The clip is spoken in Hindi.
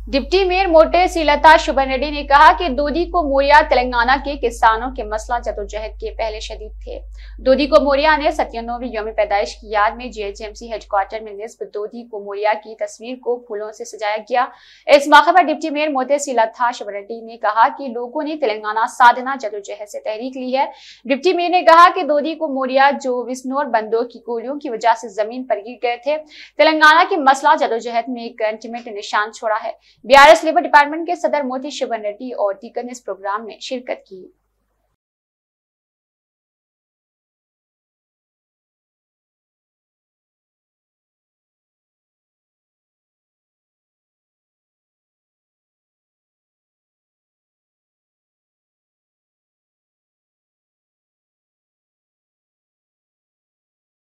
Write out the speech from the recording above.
डिप्टी मेयर मोटे श्रीलता शुभन रेड्डी ने कहा कि दोदी को मोरिया तेलंगाना के किसानों के मसला जदोजहद के पहले शहीद थे। दोदी को मोरिया ने 97वीं यौम पैदाइश की याद में जीएचएमसी हेडक्वार्टर में निस्ब दोदी को मोरिया की तस्वीर को फूलों से सजाया गया। इस मौके पर डिप्टी मेयर मोटे श्रीलता शुभन रेड्डी ने कहा कि लोगों ने तेलंगाना साधना जदोजहद से तहरीक ली है। डिप्टी मेयर ने कहा कि दोदी को मोरिया जो विस्नोर बंदों की गोलियों की वजह से जमीन पर गिर गए थे, तेलंगाना की मसला जदोजहद में एक अल्टीमेट निशान छोड़ा है। बीआरएस लेबर डिपार्टमेंट के सदर मोती शुभन रेड्डी और दीगर ने इस प्रोग्राम में शिरकत की।